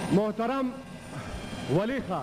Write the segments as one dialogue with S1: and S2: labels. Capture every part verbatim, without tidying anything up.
S1: محترم ولی خان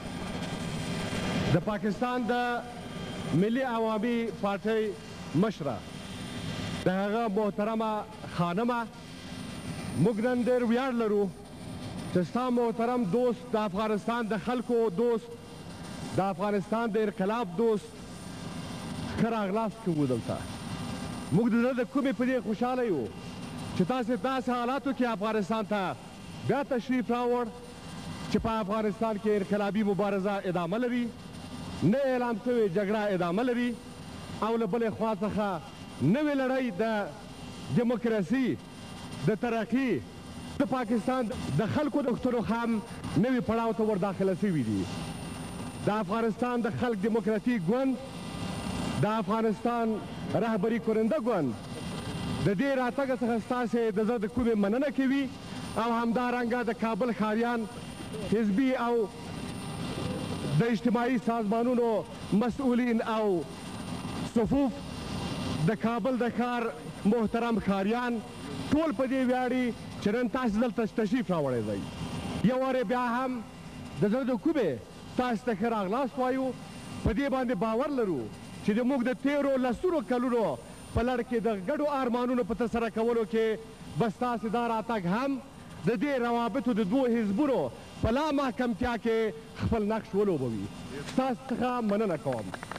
S1: د پاکستان د ملي عوامي پارټۍ مشره د هغه محترمه خانمه موږ نن ډېر ویاړ لرو چې ستا محترم دوست د افغانستان د خلکو دوست د افغانستان د انقلاب دوست ښه راغلاست کوو دلته موږ د زړه د کومې په دې خوشحاله یو چې تاسې داسې حالاتو کې افغانستان ته بیا تشریف راوړ چې په افغانستان کې انقلابي مبارزه ادامه لري نه اعلان شوې جګړه ادامه لري او له بلې خوا څخه نوې لړۍ د ډیموکراسي د ترقي د پاکستان د خلکو د غوښتنو هم نوي پړاو ته ورداخله شوي دي د افغانستان د خلک ډیموکراتیک ګوند د افغانستان رهبري کننده ګوند د دې راتګ څخه ستاسې د زړه د کومې مننه کوي او همدارنګه د کابل ښاریان حزبي او د اجتماعي سازمانونو مسئولین او صفوف د کابل د ښار محترم ښاریان ټول په دې ویاړي چې نن تاسې دلته تشریف راوړی دی یو وارې بیا هم د زړه د کومې تاسې ته ښه راغلاست وایو په دې باندې باور لرو چې د موږ د تیرو لسونو کلونو په لړ کې د ګډو ارمانونو په ترسره کولو کې به ستاسې دا راتګ هم د دې روابطو د دوو حزبونو په لا محکمتیا کې خپل نقش ولوبوي ستاسو څخه مننه کوم